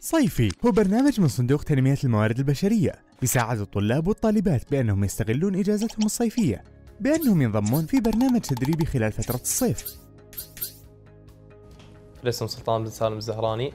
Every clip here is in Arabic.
صيفي هو برنامج من صندوق تنمية الموارد البشرية يساعد الطلاب والطالبات بأنهم يستغلون إجازتهم الصيفية بأنهم ينضمون في برنامج تدريبي خلال فترة الصيف. الاسم سلطان بن سالم الزهراني،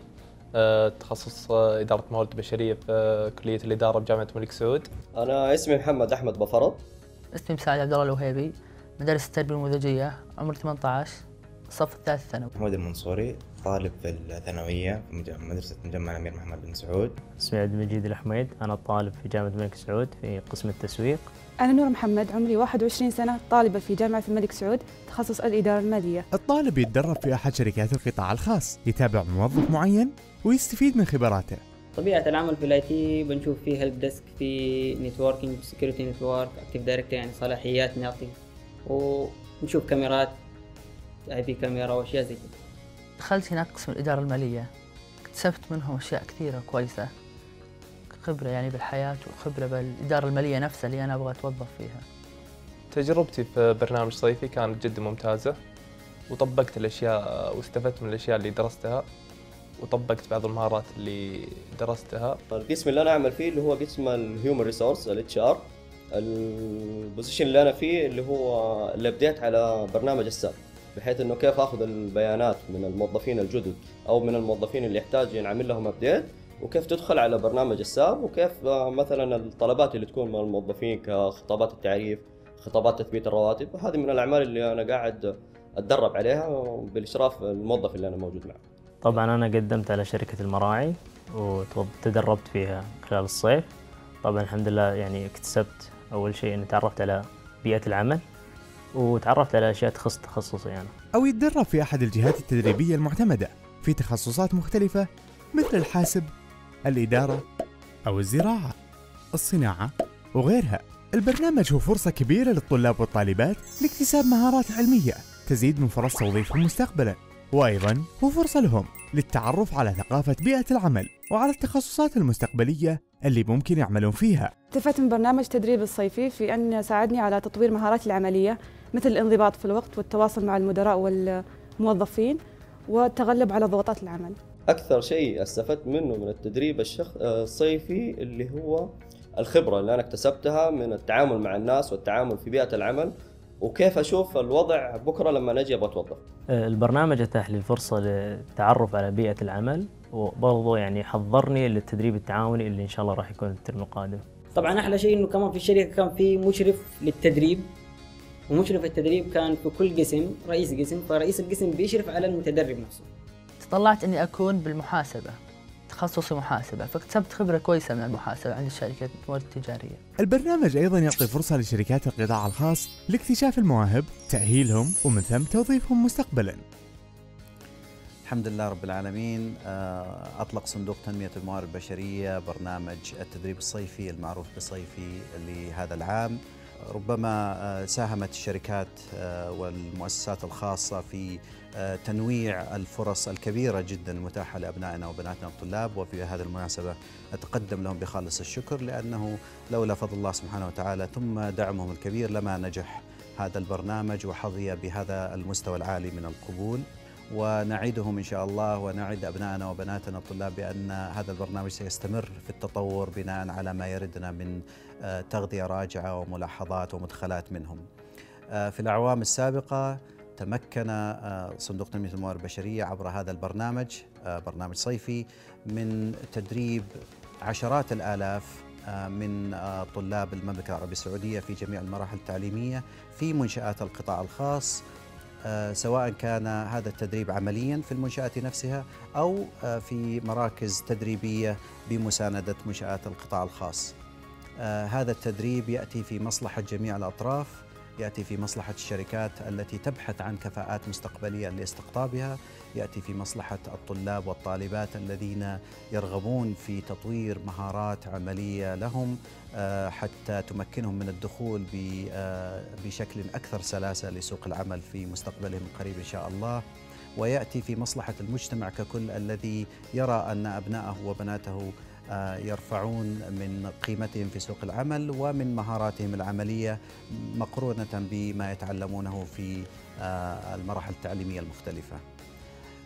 تخصص إدارة موارد بشرية في كلية الإدارة بجامعة الملك سعود. أنا اسمي محمد أحمد بفرض. اسمي مساعد عبد الله الوهيبي، مدرسة التربية النموذجية، عمري 18، الصف الثالث ثانوي. محمود المنصوري، طالب في الثانوية في مدرسة مجمع الأمير محمد بن سعود. اسمي عبد المجيد الحميد، أنا طالب في جامعة الملك سعود في قسم التسويق. أنا نور محمد، عمري 21 سنة، طالبة في جامعة الملك سعود، تخصص الإدارة المالية. الطالب يتدرب في أحد شركات القطاع الخاص، يتابع موظف معين ويستفيد من خبراته. طبيعة العمل في الاي بنشوف فيه هيلب ديسك، في نتوركينج، سكيورتي نتورك، اكتيف دايركتور يعني صلاحيات نعطي، ونشوف كاميرات IP كاميرا واشياء زي كذا. دخلت هناك قسم الإدارة المالية، اكتسبت منهم أشياء كثيرة كويسة، خبرة يعني بالحياة وخبرة بالإدارة المالية نفسها اللي أنا أبغى أتوظف فيها. تجربتي في برنامج صيفي كانت جدا ممتازة، وطبقت الأشياء واستفدت من الأشياء اللي درستها، وطبقت بعض المهارات اللي درستها. القسم اللي أنا أعمل فيه اللي هو قسم الهيومن ريسورس HR. البوزيشن اللي أنا فيه اللي هو الابديت على برنامج الساب، بحيث إنه كيف أخذ البيانات من الموظفين الجدد أو من الموظفين اللي يحتاج نعمل لهم ابديت، وكيف تدخل على برنامج الساب، وكيف مثلا الطلبات اللي تكون من الموظفين كخطابات التعريف، خطابات تثبيت الرواتب. وهذه من الأعمال اللي أنا قاعد أتدرب عليها بالإشراف الموظف اللي أنا موجود معه. طبعا أنا قدمت على شركة المراعي وتدربت فيها خلال الصيف. طبعا الحمد لله يعني اكتسبت أول شيء أني تعرفت على بيئة العمل وتعرفت على أشياء تخص تخصصي أنا. أو يتدرب في أحد الجهات التدريبية المعتمدة في تخصصات مختلفة مثل الحاسب، الإدارة أو الزراعة، الصناعة وغيرها. البرنامج هو فرصة كبيرة للطلاب والطالبات لاكتساب مهارات علمية تزيد من فرص توظيفهم مستقبلا، وأيضا هو فرصة لهم للتعرف على ثقافة بيئة العمل وعلى التخصصات المستقبلية اللي ممكن يعملون فيها. استفدت من برنامج تدريب الصيفي في أن ساعدني على تطوير مهاراتي العملية، مثل الانضباط في الوقت والتواصل مع المدراء والموظفين والتغلب على ضغوطات العمل. أكثر شيء استفدت منه من التدريب الصيفي اللي هو الخبرة اللي أنا اكتسبتها من التعامل مع الناس والتعامل في بيئة العمل، وكيف أشوف الوضع بكرة لما نجي أبغى أتوظف. البرنامج أتاح لي الفرصة للتعرف على بيئة العمل، وبرضه يعني حضرني للتدريب التعاوني اللي إن شاء الله راح يكون الترم القادم. طبعا أحلى شيء إنه كمان في الشركة كان في مشرف للتدريب، ومشرف التدريب كان في كل قسم رئيس قسم، فرئيس القسم بيشرف على المتدرب نفسه. تطلعت إني أكون بالمحاسبة، تخصصي محاسبة، فاكتسبت خبرة كويسة من المحاسبة عند الشركات الموارد التجارية. البرنامج أيضا يعطي فرصة لشركات القطاع الخاص لاكتشاف المواهب، تأهيلهم ومن ثم توظيفهم مستقبلا. الحمد لله رب العالمين. أطلق صندوق تنمية الموارد البشرية برنامج التدريب الصيفي المعروف بصيفي لهذا العام. ربما ساهمت الشركات والمؤسسات الخاصة في تنويع الفرص الكبيرة جدا المتاحة لأبنائنا وبناتنا الطلاب، وفي هذه المناسبة أتقدم لهم بخالص الشكر، لأنه لولا فضل الله سبحانه وتعالى ثم دعمهم الكبير لما نجح هذا البرنامج وحظي بهذا المستوى العالي من القبول. ونعدهم إن شاء الله ونعد أبنائنا وبناتنا الطلاب بأن هذا البرنامج سيستمر في التطور بناء على ما يردنا من تغذية راجعة وملاحظات ومدخلات منهم. في الأعوام السابقة تمكن صندوق تنمية الموارد البشرية عبر هذا البرنامج، برنامج صيفي، من تدريب عشرات الآلاف من طلاب المملكة العربية السعودية في جميع المراحل التعليمية في منشآت القطاع الخاص، سواء كان هذا التدريب عمليا في المنشآت نفسها أو في مراكز تدريبية بمساندة منشآت القطاع الخاص. هذا التدريب يأتي في مصلحة جميع الأطراف، يأتي في مصلحة الشركات التي تبحث عن كفاءات مستقبلية لاستقطابها، يأتي في مصلحة الطلاب والطالبات الذين يرغبون في تطوير مهارات عملية لهم حتى تمكنهم من الدخول بشكل أكثر سلاسة لسوق العمل في مستقبلهم القريب إن شاء الله، ويأتي في مصلحة المجتمع ككل الذي يرى أن أبنائه وبناته يرفعون من قيمتهم في سوق العمل ومن مهاراتهم العملية مقرونة بما يتعلمونه في المراحل التعليمية المختلفة.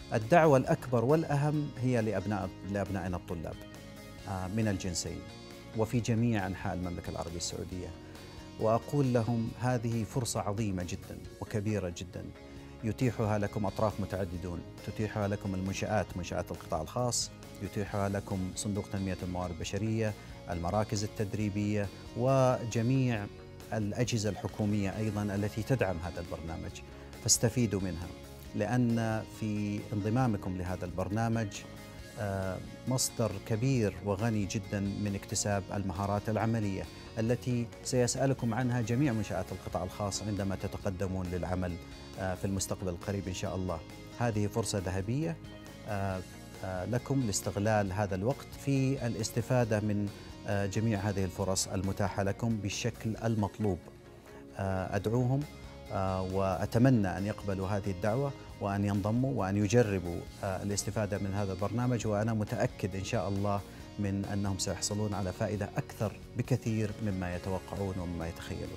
الدعوة الأكبر والأهم هي لأبنائنا الطلاب من الجنسين وفي جميع أنحاء المملكة العربية السعودية، وأقول لهم هذه فرصة عظيمة جدا وكبيرة جدا يتيحها لكم أطراف متعددون، تتيحها لكم منشآت القطاع الخاص، يتيحها لكم صندوق تنمية الموارد البشرية، المراكز التدريبية، وجميع الأجهزة الحكومية أيضا التي تدعم هذا البرنامج، فاستفيدوا منها، لأن في انضمامكم لهذا البرنامج مصدر كبير وغني جدا من اكتساب المهارات العملية التي سيسألكم عنها جميع منشآت القطاع الخاص عندما تتقدمون للعمل في المستقبل القريب إن شاء الله. هذه فرصة ذهبية لكم لاستغلال هذا الوقت في الاستفادة من جميع هذه الفرص المتاحة لكم بالشكل المطلوب. أدعوهم وأتمنى أن يقبلوا هذه الدعوة وأن ينضموا وأن يجربوا الاستفادة من هذا البرنامج، وأنا متأكد إن شاء الله من أنهم سيحصلون على فائدة أكثر بكثير مما يتوقعون ومما يتخيلون.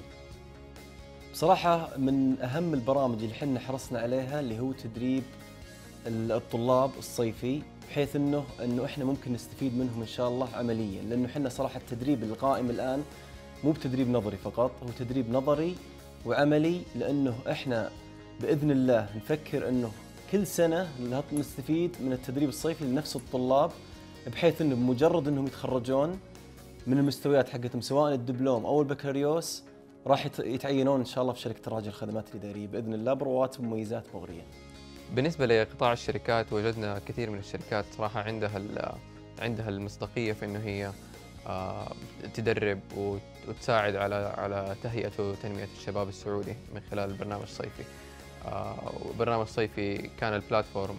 بصراحة من أهم البرامج اللي حنا حرصنا عليها اللي هو تدريب الطلاب الصيفي، بحيث إنه إحنا ممكن نستفيد منهم إن شاء الله عمليا، لأنه حنا صراحة التدريب القائم الآن مو بتدريب نظري فقط، هو تدريب نظري وعملي، لأنه إحنا بإذن الله نفكر إنه كل سنة نستفيد من التدريب الصيفي لنفس الطلاب، بحيث إنه بمجرد إنهم يتخرجون من المستويات حقتهم سواء الدبلوم أو البكالوريوس راح يتعينون إن شاء الله في شركة الراجل الخدمات الإدارية بإذن الله برواتب ومميزات مغرية. بالنسبة لقطاع الشركات وجدنا كثير من الشركات صراحة عندها المصداقية في إنه هي تدرب وتساعد على تهيئة وتنمية الشباب السعودي من خلال البرنامج الصيفي. والبرنامج الصيفي كان البلاتفورم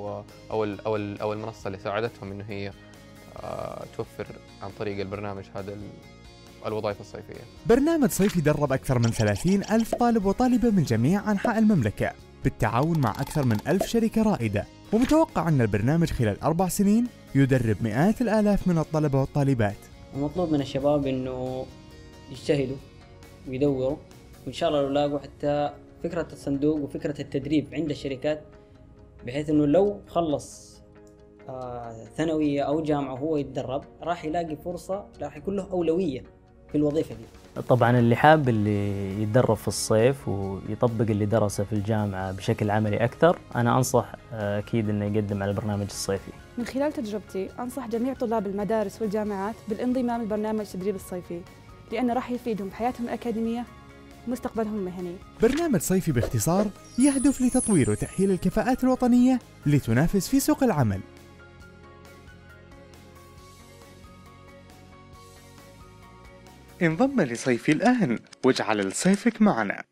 أو المنصة اللي ساعدتهم إنه هي توفر عن طريق البرنامج هذا الوظائف الصيفية. برنامج صيفي درب أكثر من 30,000 طالب وطالبة من جميع أنحاء المملكة بالتعاون مع أكثر من 1000 شركة رائدة، ومتوقع أن البرنامج خلال 4 سنين يدرب مئات الآلاف من الطلبة والطالبات. المطلوب من الشباب إنه يجتهدوا ويدوروا، وإن شاء الله لو لاقوا حتى فكرة الصندوق وفكرة التدريب عند الشركات، بحيث إنه لو خلص ثانوية أو جامعة وهو يتدرب راح يلاقي فرصة، راح يكون له أولوية في الوظيفة دي. طبعا اللي حاب اللي يتدرب في الصيف ويطبق اللي درسه في الجامعة بشكل عملي أكثر، أنا أنصح أكيد إنه يقدم على البرنامج الصيفي. من خلال تجربتي أنصح جميع طلاب المدارس والجامعات بالانضمام لبرنامج التدريب الصيفي، لأنه راح يفيدهم بحياتهم الأكاديمية ومستقبلهم المهني. برنامج صيفي باختصار يهدف لتطوير وتأهيل الكفاءات الوطنية لتنافس في سوق العمل. انضم لصيفي الآن واجعل لصيفك معنا.